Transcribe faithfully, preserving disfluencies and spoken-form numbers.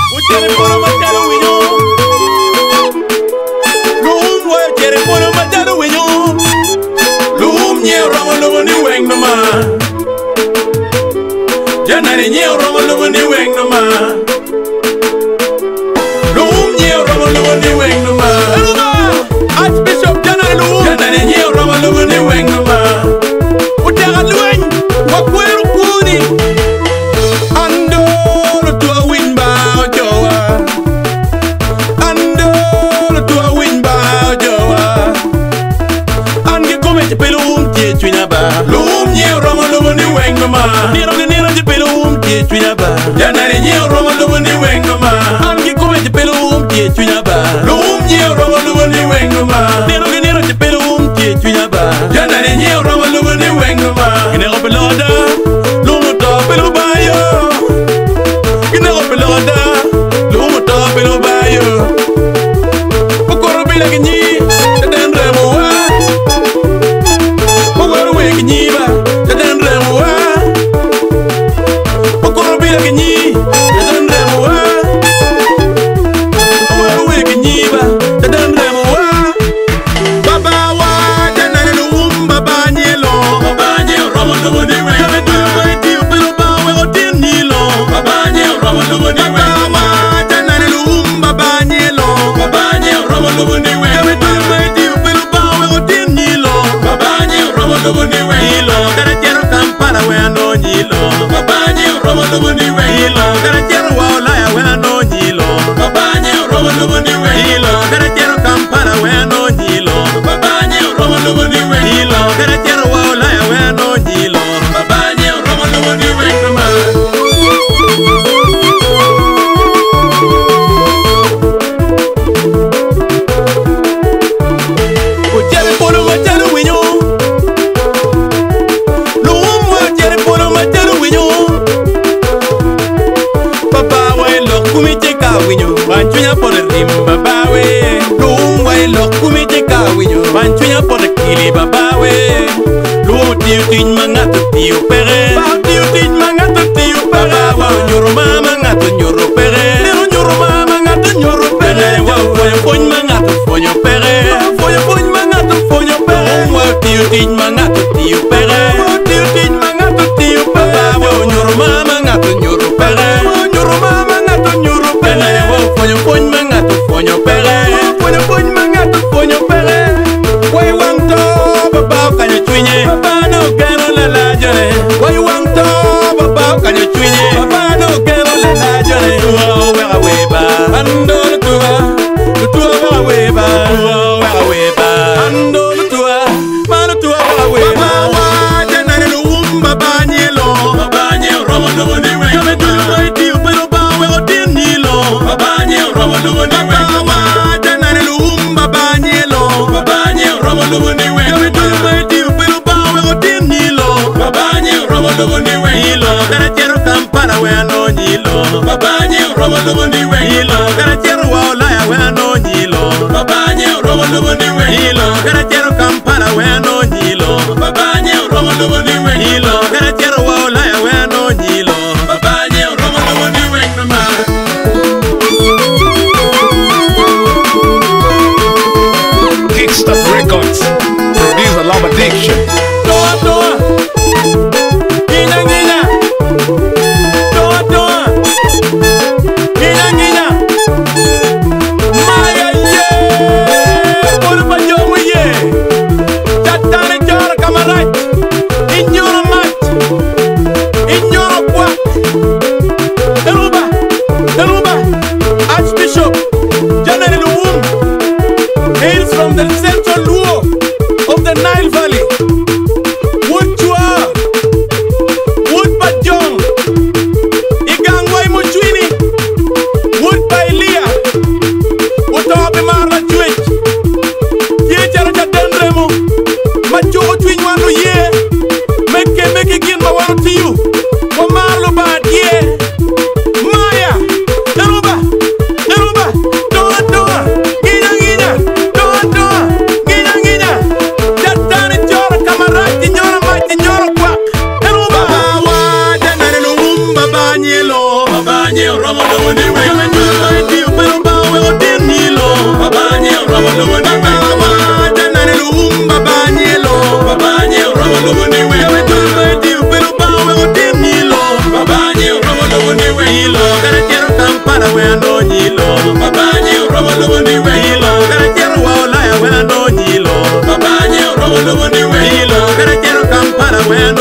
Utere polo matalo winyo. Luwum wa utere polo matalo winyo. Luwum nye romo lumu ni weng no ma. Janani nye romo lumu ni weng no ma. Luwum nye romo lumu ni weng no ma. Archbishop Janani Luwum. Janani nye romo lumu ni weng no ma. Utere luweng wa kweru kuni. Ando lo tua wimba ojoa. Ando lo tua wimba ojoa. Ange come te pelo um tie twina ba. Luwum nye romo lumu ni weng no ma. Niro ni niro te pelo um tie twina ba. Janani nye romo lumu ni weng no ma. Ange come te pelo um tie twina ba. Luwum nye romo lumu ni weng no ma. Niro ni niro te pelo um tie twina ba. Janani nye romo lumu ni weng no ma. Gine go peloda. Lumu to pelo ba yo. Gine go peloda. Lumu to pelo ba yo. Okoro bila kinyi. Teden remo wa. Okoro we kinyi ba. Teden remo wa. Okoro bila kinyi. Teden remo wa. Okoro we kinyi ba. Teden remo wa. Baba wa Janani Luwum baba nyelo. Baba nyelo romo lumu ni weng. Kame tu mai tiu pelo ba we o tin nilo. Baba nyelo romo lumu ni weng. Baba wa Janani Luwum baba nyelo. Baba nyelo romo lumu ni weng. Kame tu mai tiu pelo ba we o tin nilo. Baba nyelo romo lumu ni weng. Nilo kara jero Kampala we ano nilo. Baba nyelo romo lumu ni weng. Nilo kara jero wa Ulaya we ano nilo. Baba nyelo romo lumu ni weng. Nilo kara jero Kampala we ano nilo. Baba nyelo romo lumu ni weng. Nilo kara jero wa Ulaya we ano nilo. Baba nyelo romo lumu ni weng no ma. Utere polo matalo winyo. Luwum wa utere polo matalo winyo. Papa wa elo kumite ka winyo. Banchunya pole rim baba we. Luwum wa elo kumite ka winyo. Banchunya pole kili baba we. Luwum tiu tin mangato tiu pere. Ba tiu tin mangato tiu pere. Baba wa nyoro mama ngato nyoro pere. Nero nyoro mama ngato nyoro pere. Wa foyo foyo mangato foyo pere. Foyo foyo mangato foyo pere. Wa tiu tin mangato tiu pere. Tiu tin mangato tiu pere. Baba wa nyoro mama ngato nyoro pere. Nyoro mama ngato nyoro pere. Wa foyo foyo mangato foyo pere. Foyo foyo mangato foyo pere. Wai wang to baba kanyo twinye. Baba no kero la la jore. Wai wang to baba kanyo twinye. Baba no kero la la jore. Tua wera weba. Ando tua. Tua wera weba. Tua wera weba. Ando tua. Mano tua wera weba. Baba wa Janani Luwum baba nyelo. Baba nyelo romo lumu ni weng. Kame tu mai tiu pelo ba we o tin nilo. Baba nyelo romo lumu ni weng. Baba wa Janani Luwum baba nyelo. Baba nyelo romo lumu ni weng. Kame tu mai tiu pelo ba we o tin nilo. Baba nyelo romo lumu ni weng. Nilo kara jero Kampala we ano nilo. Baba nyelo romo lumu ni weng. Nilo kara jero wa Ulaya we ano nilo. Baba nyelo romo lumu ni weng. Nilo kara jero Kampala we ano nilo. Baba nyelo romo lumu ni weng. Nilo kara jero wa Ulaya we ano nilo. Baba nyelo romo lumu ni weng no ma. Kickstart Records. Producer Love Addiction. Toa toa. Nina nina. Toa toa. Nina nina. Maya ye. Polo pa jomu ye. Chatane jora kamarat. Inyoro mat. Inyoro kwa. Eruba. Eruba. Archbishop Janani Luwum hails from the central Luo of the Nile Valley. Wood Chua, Wood Bajong, Igangwai Muchwini, Wood Bailia, Utobe Marla Chwich, Yechara Jatendremo, Macho Chwin Wanu Ye, Meke Meke Gin Mawano to you, Wamarlo Bad Ye, Maya, Eruba, Eruba, Doa Doa, Gina Gina, Doa Doa, Gina Gina, Jatani Jora Kamarati Nyora Mati Nyora Kwa, Eruba, Baba wa Janani Luwum baba nyelo. Baba nyelo romo lumu ni weng. when